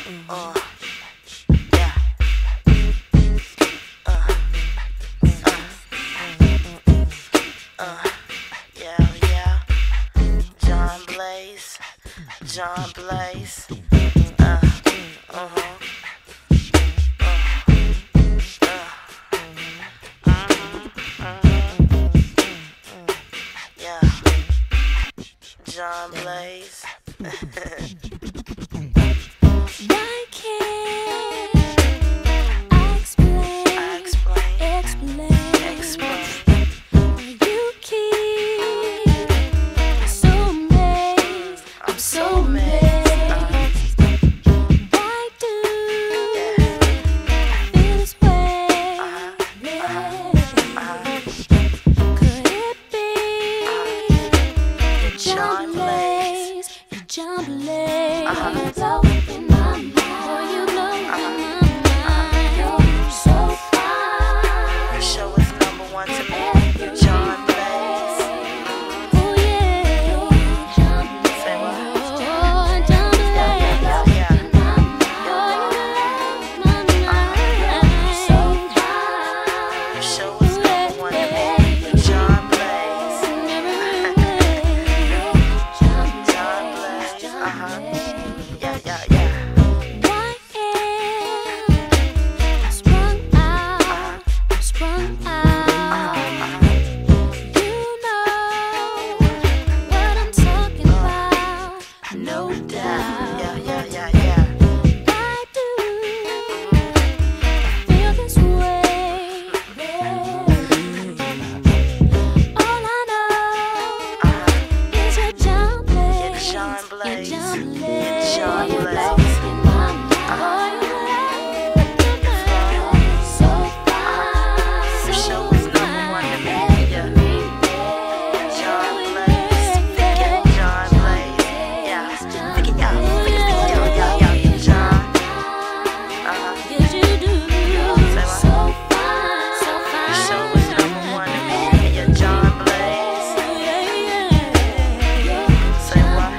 Yeah. Yeah, yeah. John Blaze. John Blaze. Yeah. John Blaze. Why can't I explain? You keep so amazed. I'm so amazed. Why do I feel this way? Could it be that John Blaze? John Blaze, blow in my mind. Oh, you blow in my mind. You're so fine. Your show is #1 to me. John Blaze. Oh yeah, John Blaze. Say what? Oh, John Blaze. Yeah. Oh, you blow my mind. So fine. Your show is #1 to me. John Blaze. John Blaze. Yeah. Why am I sprung out? I'm sprung out. You know what I'm talking about, no doubt. Yeah. Why do I feel this way? All I know is you're John Blaze. John Blaze. You're John Blaze. John You Blaze. blow in my mind. Oh, you blow so fine. Your show is #1 to me. Yeah. John Blaze. John Blaze. Yeah. Pick it up. Yeah. John. Yes, you do. Say what? So fine, so fine. Your show is #1 to me. Yeah. John Blaze. Say what?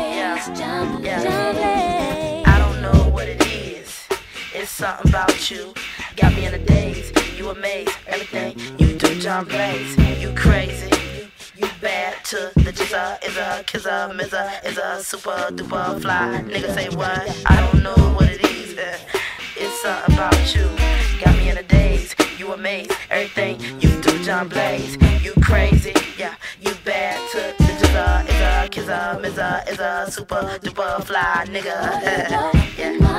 Yeah. I don't know what it is. It's something about you. Got me in a daze. You amaze. Everything you do, John Blaze. You crazy. You bad to the jizzer. Is a kisser. Is a super duper fly. Nigga say what? I don't know what it is. It's something about you. Got me in a daze. You amaze. Everything you do, John Blaze. You crazy. Yeah. You bad to the jizzer. Is a kisser. Is a super duper fly. Nigga. Yeah.